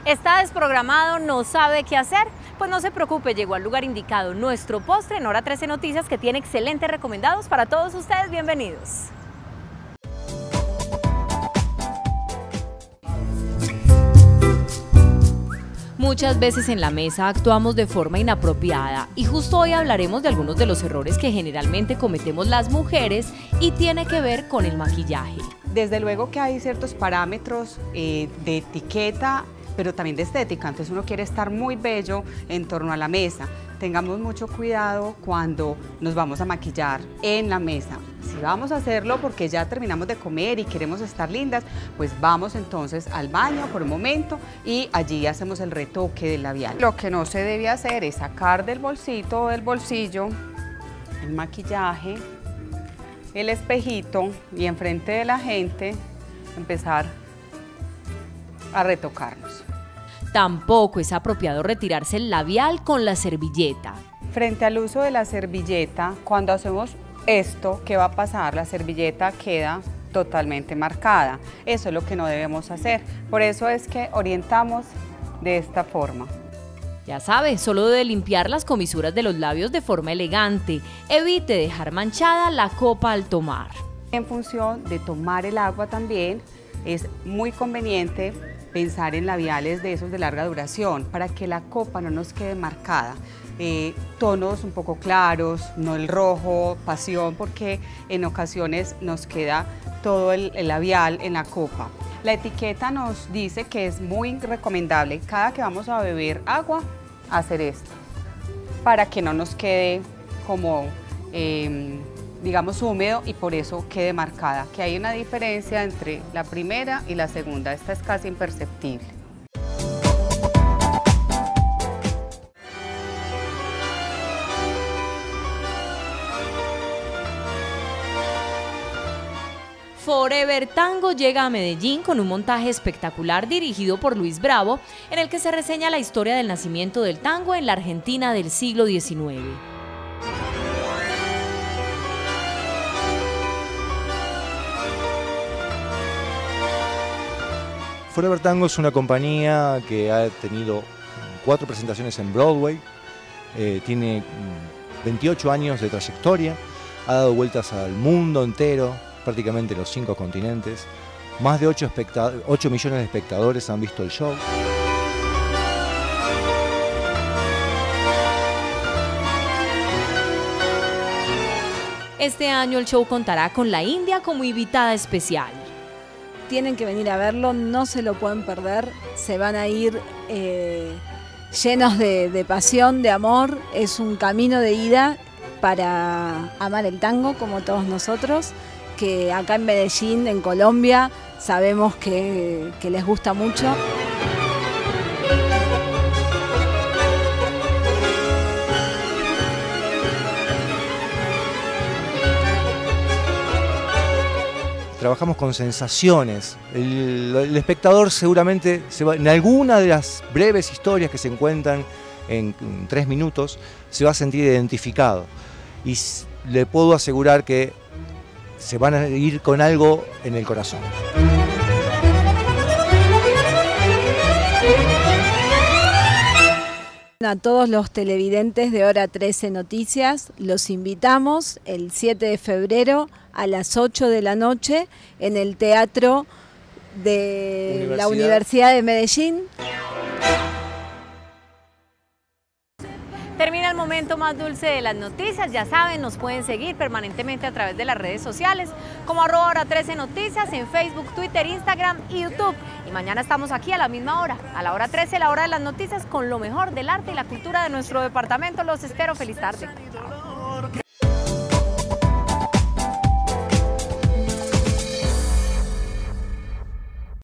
¿Está desprogramado? ¿No sabe qué hacer? Pues no se preocupe, llegó al lugar indicado, nuestro postre en Hora 13 Noticias, que tiene excelentes recomendados para todos ustedes. Bienvenidos. Muchas veces en la mesa actuamos de forma inapropiada y justo hoy hablaremos de algunos de los errores que generalmente cometemos las mujeres y tiene que ver con el maquillaje. Desde luego que hay ciertos parámetros de etiqueta, pero también de estética, entonces uno quiere estar muy bello en torno a la mesa. Tengamos mucho cuidado cuando nos vamos a maquillar en la mesa. Si vamos a hacerlo porque ya terminamos de comer y queremos estar lindas, pues vamos entonces al baño por un momento y allí hacemos el retoque del labial. Lo que no se debe hacer es sacar del bolsito o del bolsillo el maquillaje, el espejito y enfrente de la gente empezar a retocarnos. Tampoco es apropiado retirarse el labial con la servilleta. Frente al uso de la servilleta, cuando hacemos esto, ¿qué va a pasar? La servilleta queda totalmente marcada. Eso es lo que no debemos hacer. Por eso es que orientamos de esta forma. Ya sabe, solo debe limpiar las comisuras de los labios de forma elegante. Evite dejar manchada la copa al tomar. En función de tomar el agua también, es muy conveniente pensar en labiales de esos de larga duración para que la copa no nos quede marcada. Tonos un poco claros, no el rojo, pasión, porque en ocasiones nos queda todo el labial en la copa. La etiqueta nos dice que es muy recomendable cada que vamos a beber agua hacer esto para que no nos quede como digamos húmedo y por eso quede marcada, que hay una diferencia entre la primera y la segunda, esta es casi imperceptible. Forever Tango llega a Medellín con un montaje espectacular dirigido por Luis Bravo, en el que se reseña la historia del nacimiento del tango en la Argentina del siglo XIX. Forever Tango es una compañía que ha tenido 4 presentaciones en Broadway, tiene 28 años de trayectoria, ha dado vueltas al mundo entero, prácticamente los 5 continentes, más de 8 millones de espectadores han visto el show. Este año el show contará con la India como invitada especial. Tienen que venir a verlo, no se lo pueden perder, se van a ir llenos de pasión, de amor. Es un camino de ida para amar el tango como todos nosotros, que acá en Medellín, en Colombia, sabemos que les gusta mucho. Trabajamos con sensaciones. El espectador seguramente en alguna de las breves historias que se encuentran en 3 minutos se va a sentir identificado. Y le puedo asegurar que se van a ir con algo en el corazón. A todos los televidentes de Hora 13 Noticias los invitamos el 7 de febrero a las 8 de la noche en el Teatro de la Universidad de Medellín. Termina el momento más dulce de las noticias. Ya saben, nos pueden seguir permanentemente a través de las redes sociales como @Hora 13 Noticias en Facebook, Twitter, Instagram y YouTube. Y mañana estamos aquí a la misma hora, a la hora 13, la hora de las noticias, con lo mejor del arte y la cultura de nuestro departamento. Los espero. Feliz tarde. Chao.